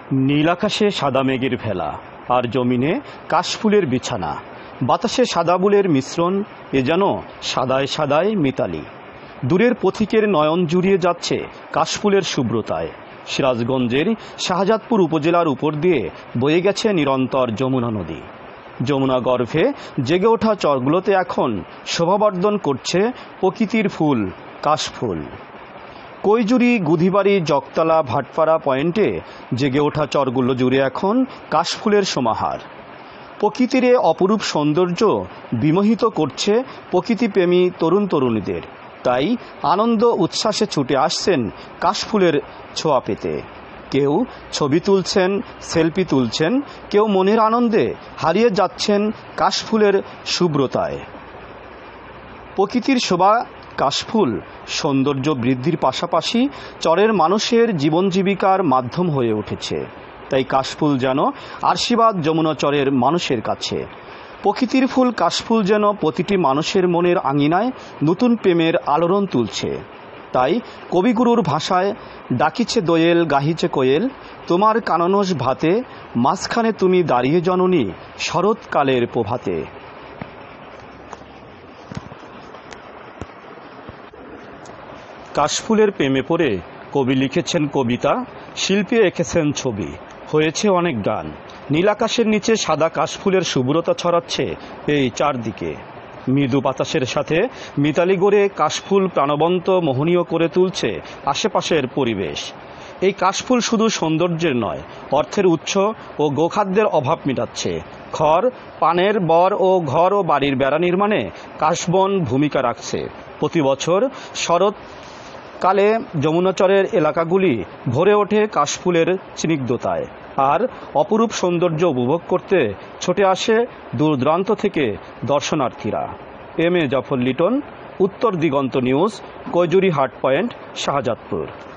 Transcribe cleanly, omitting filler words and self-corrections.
নীল আকাশে সাদা মেঘের ভেলা, আর জমিনে কাশফুলের বিছানা। বাতাসে সাদা বুলের মিশ্রণ, এ যেন সাদায় সাদায় মিতালি। দূরের পথিকের নয়ন জুড়িয়ে যাচ্ছে কাশফুলের শুভ্রতায়। সিরাজগঞ্জের শাহজাদপুর উপজেলার উপর দিয়ে বয়ে গেছে নিরন্তর যমুনা নদী। যমুনা গর্ভে জেগে ওঠা চরগুলোতে এখন শোভাবর্ধন করছে প্রকৃতির ফুল, কাশফুল। কৈজুরি, গুধিবাড়ি, জগতলা, ভাটপাড়া পয়েন্টে জেগে ওঠা চরগুলো জুড়ে এখন কাশফুলের সমাহার। প্রকৃতির এ অপরূপ সৌন্দর্য বিমোহিত করছে প্রকৃতিপ্রেমী তরুণ তরুণীদের। তাই আনন্দ উচ্ছ্বাসে ছুটে আসছেন কাশফুলের ছোঁয়া পেতে। কেউ ছবি তুলছেন, সেলফি তুলছেন, কেউ মনের আনন্দে হারিয়ে যাচ্ছেন কাশফুলের শুভ্রতায়। প্রকৃতির শোভা কাশফুল সৌন্দর্য বৃদ্ধির পাশাপাশি চরের মানুষের জীবন জীবিকার মাধ্যম হয়ে উঠেছে। তাই কাশফুল যেন আশীর্বাদ যমুনা চরের মানুষের কাছে। প্রকৃতির ফুল কাশফুল যেন প্রতিটি মানুষের মনের আঙিনায় নতুন প্রেমের আলোড়ন তুলছে। তাই কবিগুরুর ভাষায় ডাকিছে দোয়েল, গাহিছে কোয়েল, তোমার কাননস ভাতে, মাঝখানে তুমি দাঁড়িয়ে জননী শরৎকালের প্রভাতে। কাশফুলের প্রেমে পড়ে কবি লিখেছেন কবিতা, শিল্পী এঁকেছেন ছবি, হয়েছে অনেক গান। নীল আকাশের নিচে সাদা কাশফুলের শুভ্রতা ছড়াচ্ছে এই চারদিকে। মৃদু বাতাসের সাথে মিতালি গড়ে কাশফুল প্রাণবন্ত, মোহনীয় করে তুলছে আশেপাশের পরিবেশ। এই কাশফুল শুধু সৌন্দর্যের নয়, অর্থের উৎস ও গোখাদ্যের অভাব মেটাচ্ছে। খড়, পানের বর ও ঘর ও বাড়ির বেড়া নির্মাণে কাশবন ভূমিকা রাখছে। প্রতি বছর শরৎকালে যমুনাচরের এলাকাগুলি ভরে ওঠে কাশফুলের স্নিগ্ধতায়। আর অপরূপ সৌন্দর্য উপভোগ করতে ছুটে আসে দূর দূরান্ত থেকে দর্শনার্থীরা। এম এ জাফর লিটন, উত্তর দিগন্ত নিউজ, কৈজুরি হাট পয়েন্ট, শাহজাদপুর।